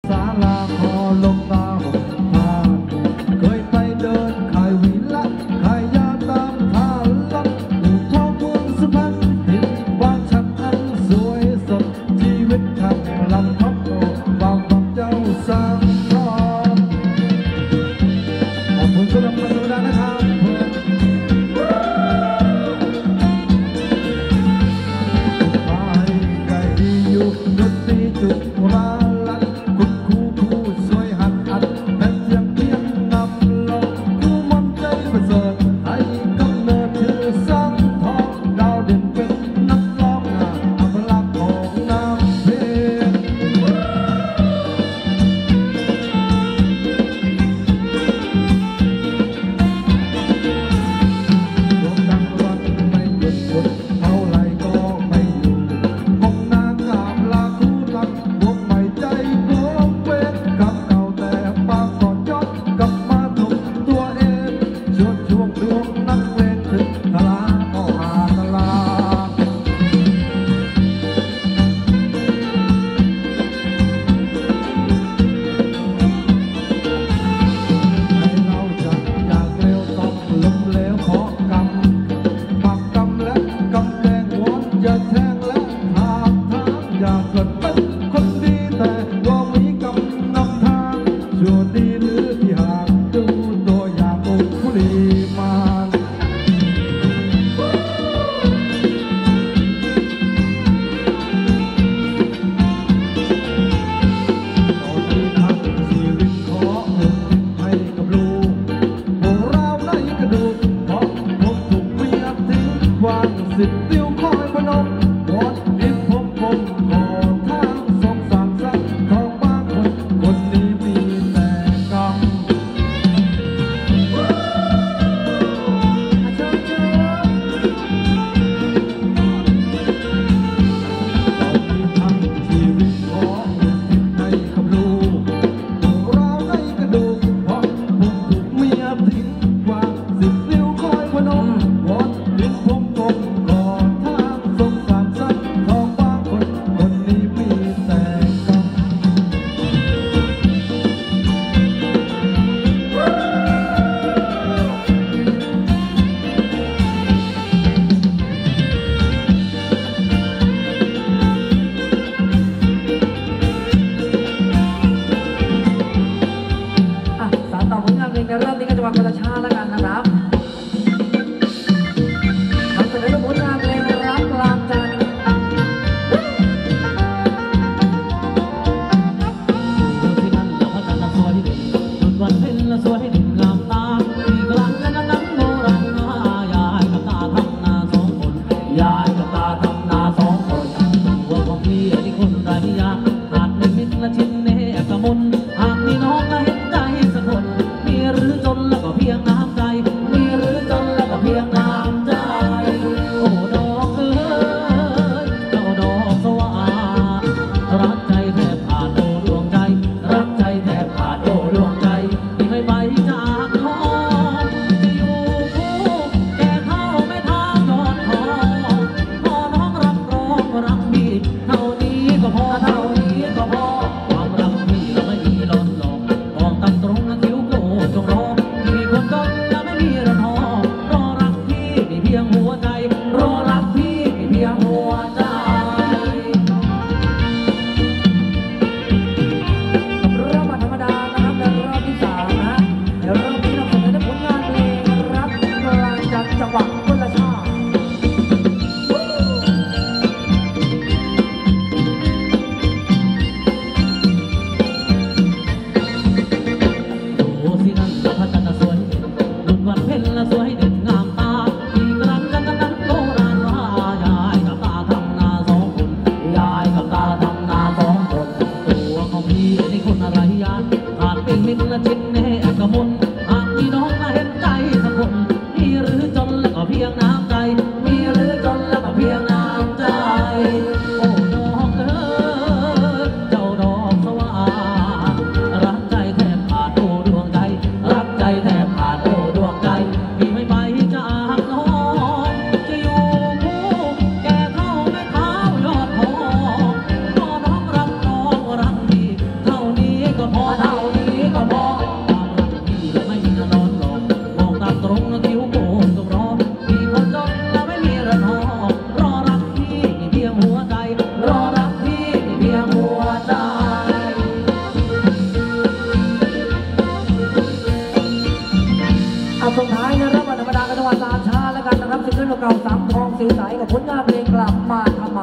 ศาลาคอลงตาหกทางเคยไปเดินขายวิละขายยาตามทางลัดอู่ทองเมืองสุพรรณเห็นบ้านฉันอันสวยสดชีวิตขับลำพับโตบางบางเจ้าสร้างทองขอบคุณสำหรับการดูแลนะครับดนตรีจุกราลันคุณครูผู้สวยหัดอัดแผ่นเสียงเพียงนำลงผู้มันใจประเสริฐให้กำเนิดชื่อสังทองดาวเด่นเป็นนักร้องอัปลักษณ์ของน้ำเพลงโด่งดังรันไม่หยุดหมดเท่าไรก็ไม่อยู่คงนานกาบลาคู่รักวงใหม่ใจโกงเวรกับเก่าแต่ปากก่อนย้อนกลับมาถมตัวเองชวนช่วงดวงนักเลงถึงทลาก็หาตลาให้เราจะอยากเร็วต้องล้มเหลวขอกรรมปักกรรมและกำแพงวอนจะแทงและถากทางอยากเกิดเป็นคนดีแต่ก็มีกำนำทางชั่วดีหรือที่ห่างดูตัวอย่างบุคลีมานตอนนี้ทั้งชีวิตขออุทิศให้กับลูกพวกเราในกระดูกเพราะผมถูกเมียทิ้งวางสิบนิ้วคอยพนมวอนอินผมขอทางสงสารสักทองบางคนคนนี้มีแต่กรรมตอนนี้ทั้งชีวิตขออุทิศให้กับลูกพวกเราในกระดูกเพราะผมถูกเมียทิ้งวางสิบนิ้วคอยพนมวอนอินผมขอทางสงสารสักทองบางคนคนนี้มีแต่กรรมสารต่อผลงานเพลงในรอบนี้ก็จะวางกระชาแล้วกันนะครับทำเสนอผลงานเพลงรักกลางจันทร์ดูสินั่นแล้วพระจันทร์สวยเด่นจุดวันเพ็ญสวยเด่นงามตาที่กลางกันนั้นโบราณยายกับตาทำนาสองคนยายกับตาทำนาสองคนตัวของพี่ที่คนไรยาหากไม่มิตรละชิ้นเนกมลหากมีน้องละเห็นใจสักคนมีหรือจนแล้วก็เพียงน้ำใจมีหรือจนแล้วก็เพียงน้ำใจโอ้ดอกเอ๋ยเจ้าดอกสวารักใจแทบขาดโอ้ดวงใจรักใจแทบขาดโอ้ดวงใจที่ไม่ไปจากน้องจะอยู่คู่แก่เท่าไม่เท่ายอดทองพอน้องรับรองรักพี่เท่านี้ก็พอเท่านี้ก็พอความรักพี่เราไม่มีหลอนหลอกบอกตามตรงนะคิ้วโกรธจงรอมีคนจนและไม่มีระนองรอรักพี่มีเพียงหัวใจรอรักพี่มีเพียงหัวใจรอบธรรมดานะครับในรอบที่3นะเดี๋ยวรอบนี้เราเสนอผลงานเพลงรักกลางจันทร์จังหวะคนละชาติดูสินั่นพระจันทร์สวยเด่นดุจวันเพ็ญสวยเด่นงามตาที่กลางกันนั้นโบราณว่ายายกับตาทำนาสองคนยายกับตาทำนาสองคนตัวของพี่นี่คนอะไรยานขาดเป็นมิตรละชิ้นแน่กมลหากมีน้องมาเห็นใจสักคนมีหรือจนแล้วก็เพียงน้ำใจมีหรือจนแล้วก็เพียงน้ำใจโอ้ดอกเอ๋ยเจ้าดอกสวารักใจแทบขาดโอ้ดวงใจรักใจแทบขาดโอ้ดวงใจพี่ไม่ไปจากน้องจะอยู่คู่แก่เท่าไม่เท้ายอดทองพอน้องรับน้องรักพี่เท่านี้เก่าสามทองสิวใสกับผลงานเพลงกลับมาทำไม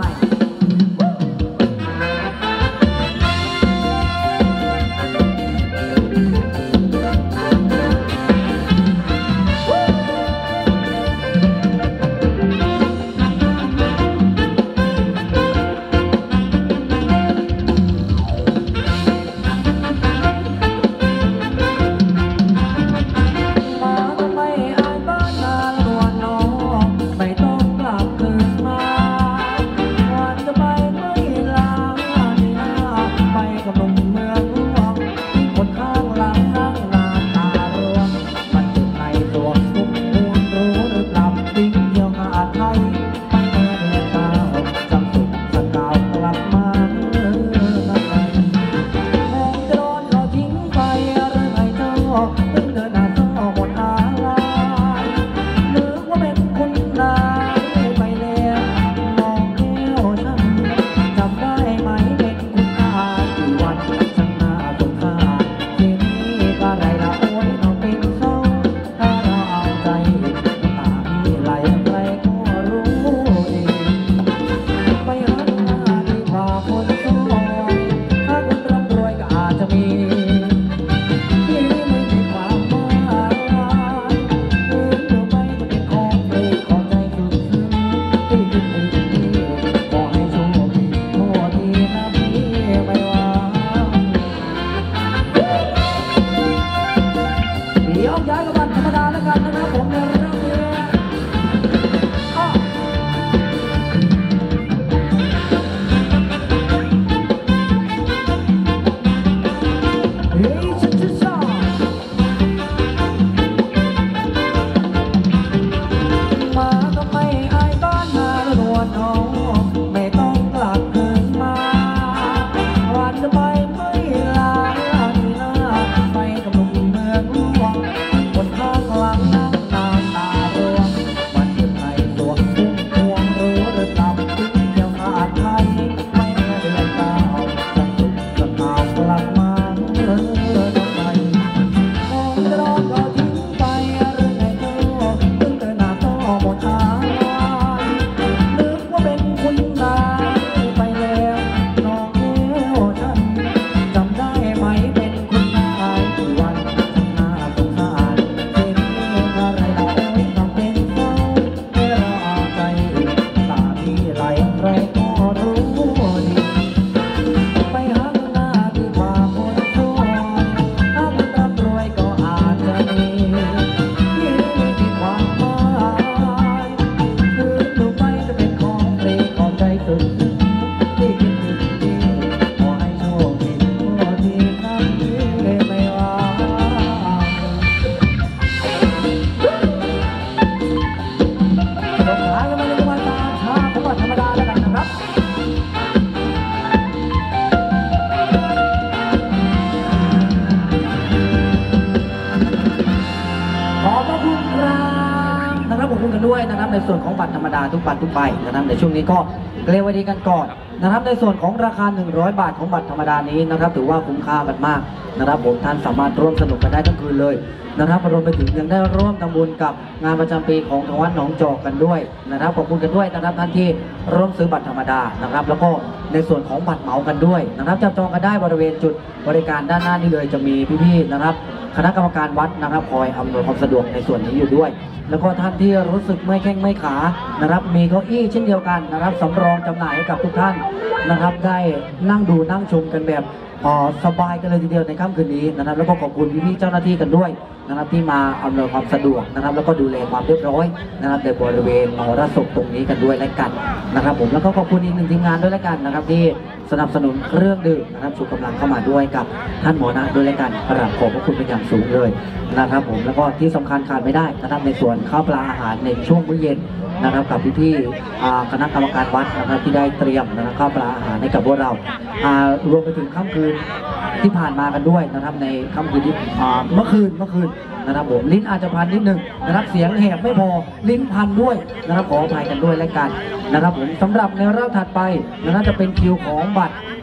ด้วยนะครับในส่วนของบัตรธรรมดาทุกบัตรทุกใบนะครับในช่วงนี้ก็เรียกไว้ดีกันก่อนนะครับในส่วนของราคา100 บาทของบัตรธรรมดานี้นะครับถือว่าคุ้มค่ากันมากนะครับผมท่านสามารถร่วมสนุกกันได้ทั้งคืนเลยนะครับรวมไปถึงยังได้ร่วมทำบุญกับงานประจำปีของทางวัดหนองจอกกันด้วยนะครับขอบคุณกันด้วยนะครับท่านที่ร่วมซื้อบัตรธรรมดานะครับแล้วก็ในส่วนของบัตรเหมากันด้วยนะครับจับจองกันได้บริเวณจุดบริการด้านหน้านี้เลยจะมีพี่ๆนะครับคณะกรรมการวัดนะครับคอยอำนวยความสะดวกในส่วนนี้อยู่ด้วยแล้วก็ท่านที่รู้สึกเมื่อยแข้งเมื่อยขานะครับมีเก้าอี้เช่นเดียวกันนะครับสำรองจำหน่ายให้กับทุกท่านนะครับได้นั่งดูนั่งชมกันแบบสบายกันเลยทีเดียวในค่ำคืนนี้นะครับแล้วก็ขอบคุณพี่ๆเจ้าหน้าที่กันด้วยนะครับที่มาอำนวยความสะดวกนะครับแล้วก็ดูแลความเรียบร้อยนะครับในบริเวณมหรสพตรงนี้กันด้วยและกันนะครับผมแล้วก็ขอบคุณอีกหนึ่งทีมงานด้วยและกันนะครับที่สนับสนุนเครื่องดื่มนะครับชูกำลังเข้ามาด้วยกับท่านหมอนะด้วยและกันกราบขอบพระคุณเป็นอย่างสูงเลยนะครับผมแล้วก็ที่สำคัญขาดไม่ได้นะครับในส่วนข้าวปลาอาหารในช่วงมื้อเย็นนะครับกับพี่ๆคณะกรรมการวัดนะครับที่ได้เตรียมนะครับข้าวปลาอาหารให้กับพวกเรารวมไปถึงค่ำคืนที่ผ่านมากันด้วยนะครับในค่ำคืนที่เมื่อคืนนะครับผมลิ้นอาจจะพันนิดนึงนะครับเสียงแหบไม่พอลิ้นพันด้วยนะครับขออภัยกันด้วยและกันนะครับผมสำหรับในรอบถัดไปนะครับจะเป็นคิวของบัตร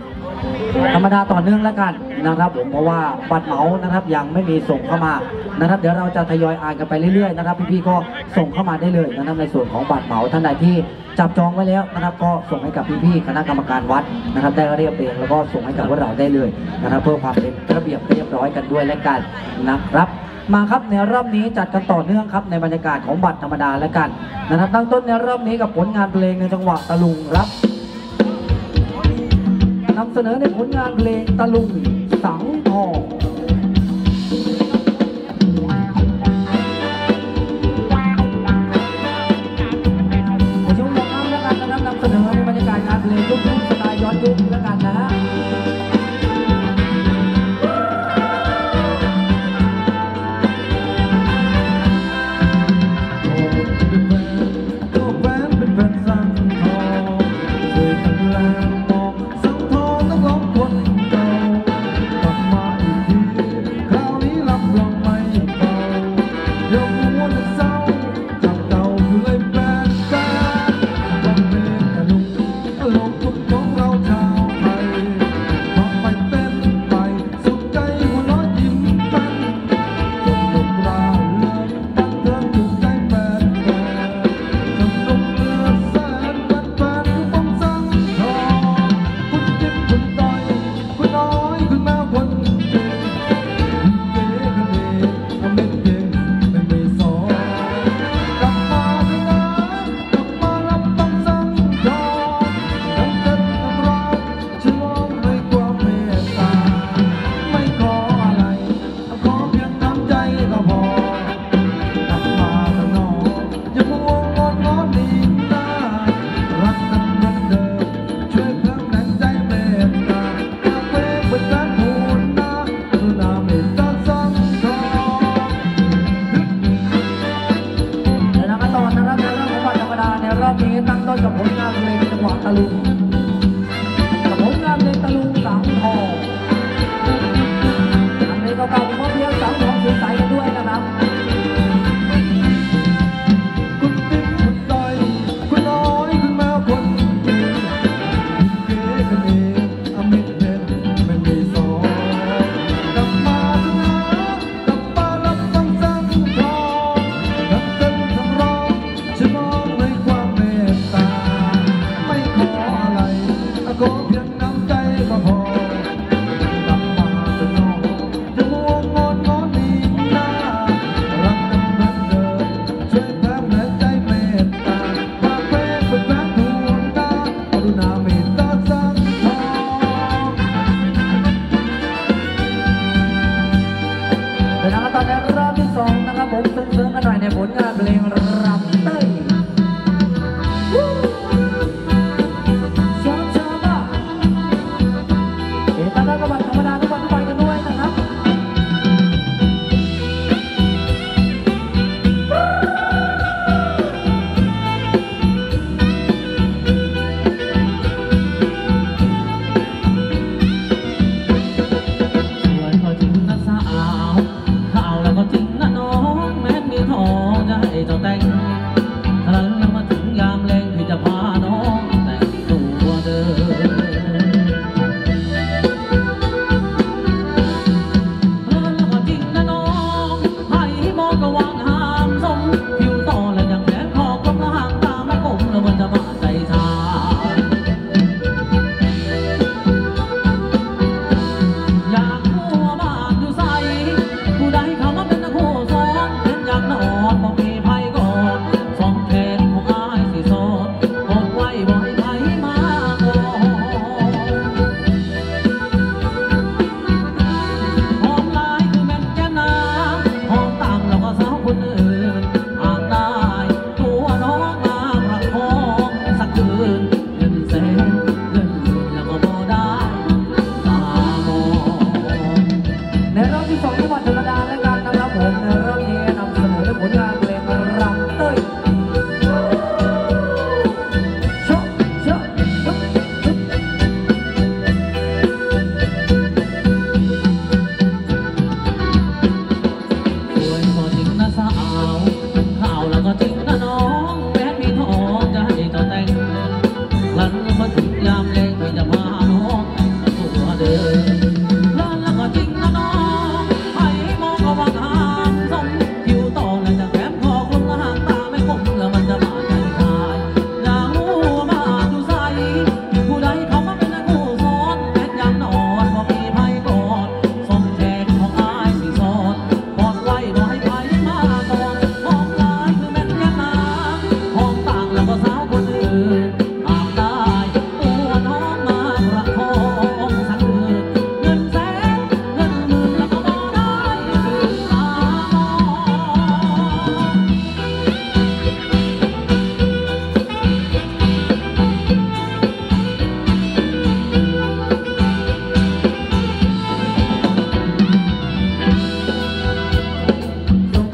ธรรมดาต่อเนื่องแล้วกันนะครับผมเพราะว่าบัตรเหมานะครับยังไม่มีส่งเข้ามานะครับเดี๋ยวเราจะทยอยอ่านกันไปเรื่อยๆนะครับพี่ๆก็ส่งเข้ามาได้เลยนะครับในส่วนของบัตรเหมาท่านใดที่จับจองไว้แล้วนะครับก็ส่งให้กับพี่ๆคณะกรรมการวัดนะครับได้เรียบเรียงแล้วก็ส่งให้กับพวกเราได้เลยนะครับเพื่อความเป็นระเบียบเรียบร้อยกันด้วยและกันนะครับมาครับในรอบนี้จัดกันต่อเนื่องครับในบรรยากาศของบัตรธรรมดาและกันนะครับตั้งต้นในรอบนี้กับผลงานเพลงในจังหวะตะลุงครับนำเสนอในผลงานเพลงตะลุงสังทองในช่วงแรกแล้วกันนะครับนำเสนอในบรรยากาศงานเพลงลูกทุ่งสไตล์ย้อนยุคแล้วกันนะฮะ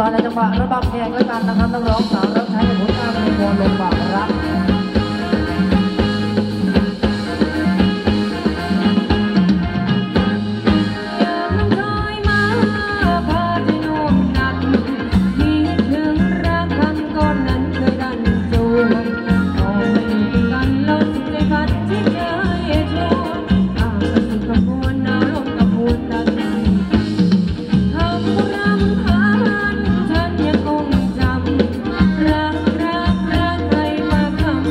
ในจังหวะระบำแขกแล้วกันนะครับนักร้องสาวรับใช้ผลงานเพลงวอนลงบากรักรักใครมาคำ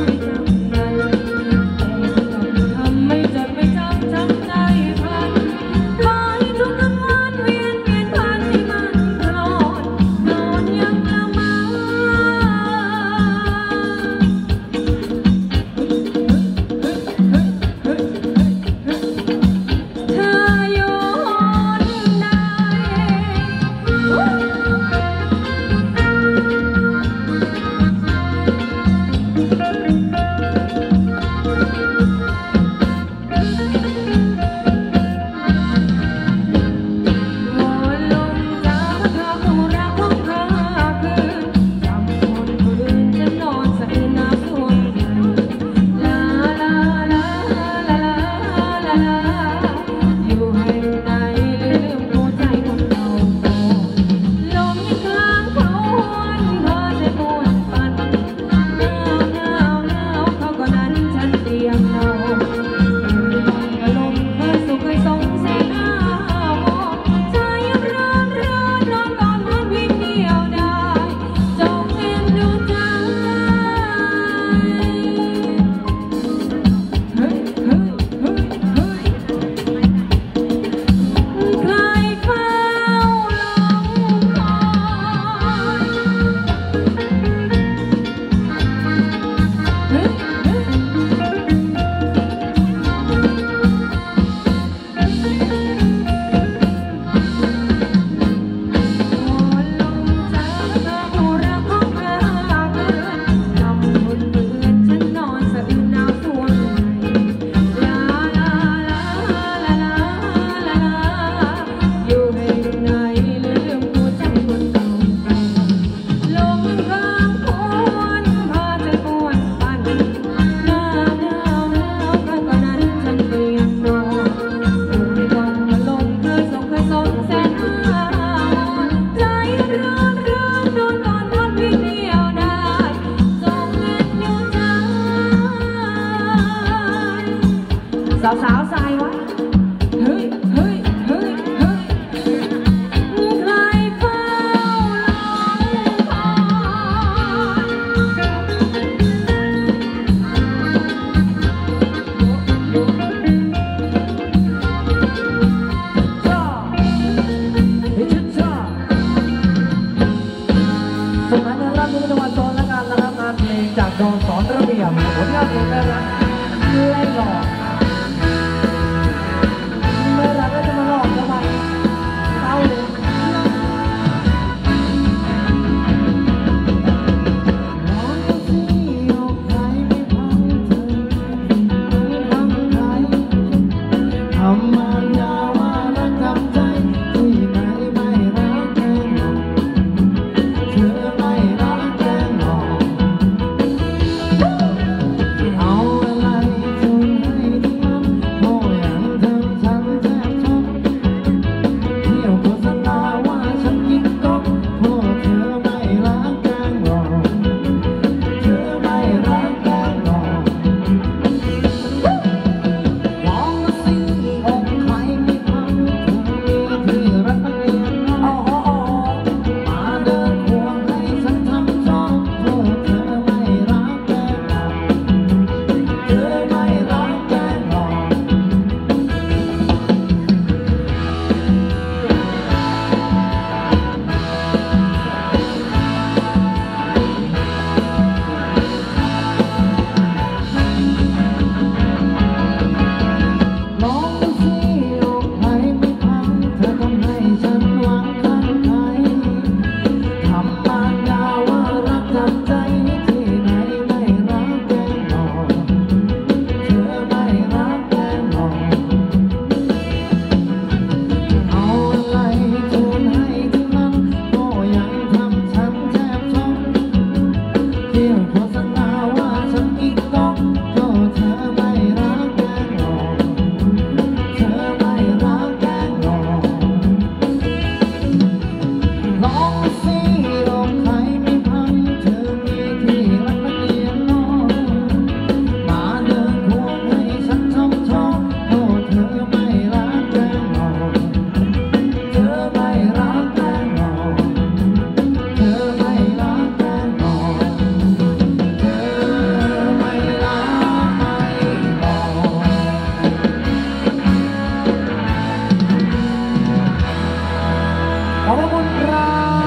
ขอบคุณครับ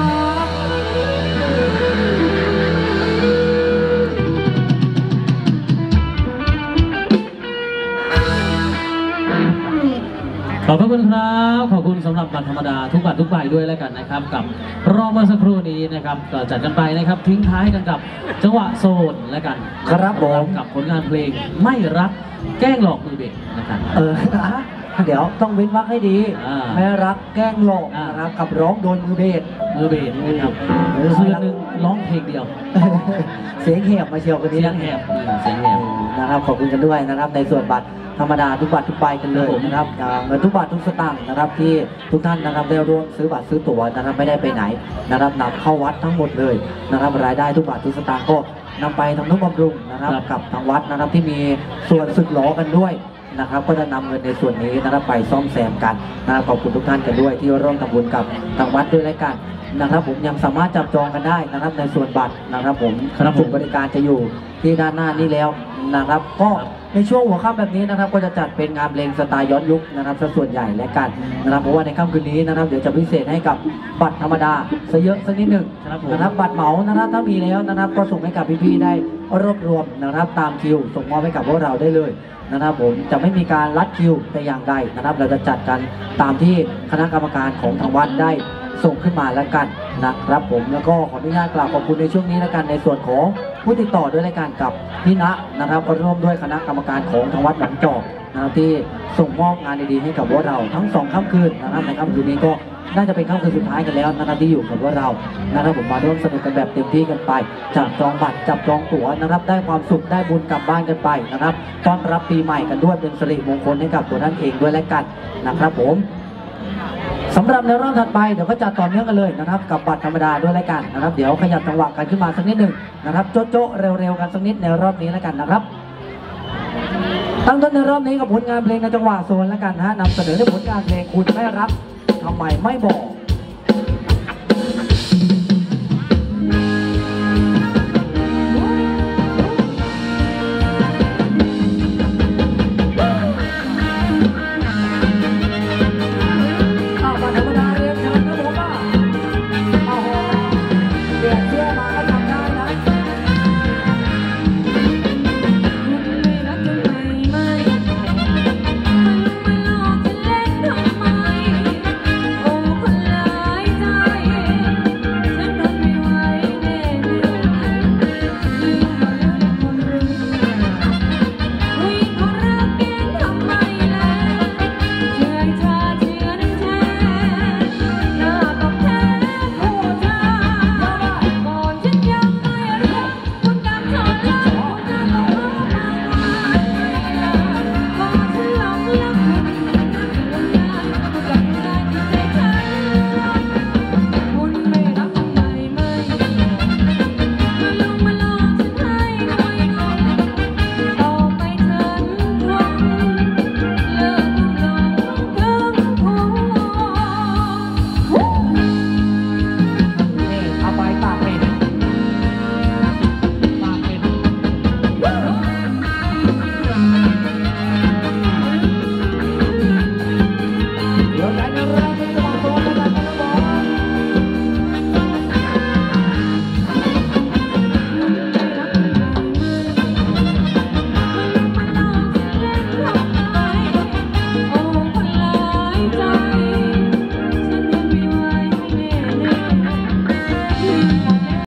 ขอบพระคุณครับขอบคุณสำหรับบัตรธรรมดาทุกบัตรทุกใบด้วยแล้วกันนะครับกับรอบเมื่อสักครู่นี้นะครับก็จัดกันไปนะครับทิ้งท้ายกันกับจังหวะโซนแล้วกันครับผมกับผลงานเพลงไม่รักแกล้งหลอกมือเบสนะครับเดี๋ยวต้องเว้นวรรคให้ดี แม่รักแกล้งหลอกอ่านนะครับกับร้องโดนมือเบสมือเบสนะครับคืนหนึ่งร้องเพลงเดียวเสียงแหบมาเชียวกันนี้เสียงแหบเสียงแหบนะครับขอบคุณกันด้วยนะครับในส่วนบัตรธรรมดาทุกบัตรทุกใบกันเลยครับผมนะครับเงินทุกบาททุกสตางค์นะครับที่ทุกท่านนะครับได้ร่วมซื้อบัตรซื้อตั๋วนะครับไม่ได้ไปไหนนะครับนำเข้าวัดทั้งหมดเลยนะครับรายได้ทุกบาททุกสตางค์ก็นำไปทำนุบำรุงนะครับกับทางวัดนะครับที่มีส่วนสึกหลอกันด้วยนะครับก็จะนำเงินในส่วนนี้นะครับไปซ่อมแซมกันนะครับขอบคุณทุกท่านกันด้วยที่ร่วมทำบุญกับทางวัดด้วยและกันนะครับผมยังสามารถจับจองกันได้นะครับในส่วนบัตรนะครับผมครับผมจุดบริการจะอยู่ที่ด้านหน้านี้แล้วนะครับก็ในช่วงหัวค่ำแบบนี้นะครับก็จะจัดเป็นงานเพลงสไตล์ย้อนยุคนะครับซะส่วนใหญ่และกันนะครับเพราะว่าในค่ำคืนนี้นะครับเดี๋ยวจะพิเศษให้กับบัตรธรรมดาซะเยอะสักนิดหนึ่งครับผมนะครับบัตรเหมานะครับถ้ามีแล้วนะครับก็ส่งให้กับพี่ๆได้รวบรวมนะครับตามคิวส่งมอบให้กับพวกเราได้เลยนะครับผมจะไม่มีการลัดคิวแต่อย่างใดนะครับเราจะจัดกันตามที่คณะกรรมการของทางวัดได้ส่งขึ้นมาแล้วกันนะครับผมแล้วก็ขออนุญาตกล่าวขอบคุณในช่วงนี้แล้วกันในส่วนของผู้ติดต่อด้วยรายการกับพี่ณนะครับก็ร่วมด้วยคณะกรรมการของทางวัดหนองจอกนะครับที่ส่งมอบงานดีๆให้กับพวกเราทั้งสองค่ำคืนนะครับในค่ำคืนนี้ก็น่าจะเป็นค่ำคืนสุดท้ายกันแล้วนะครับที่อยู่กับพวกเรานะครับผมมาร่วมสนุกกันแบบเต็มที่กันไปจับจองบัตรจับจองตั๋วนะครับได้ความสุขได้บุญกลับบ้านกันไปนะครับต้อนรับปีใหม่กันด้วยเป็นสิริมงคลให้กับตัวท่านเองด้วยและกันนะครับผมสำหรับในรอบถัดไปเดี๋ยวก็จัดต่อเนื่องกันเลยนะครับกับบัตรธรรมดาด้วยแล้วกันนะครับเดี๋ยวขยับจังหวะกันขึ้นมาสักนิดหนึ่งนะครับโจ๊ะๆเร็วๆกันสักนิดในรอบนี้แล้วกันนะครับตั้งต้นในรอบนี้กับผลงานเพลงในจังหวะโซนแล้วกันนะนำเสนอในผลงานเพลงคุณไม่รักทำไมไม่บอก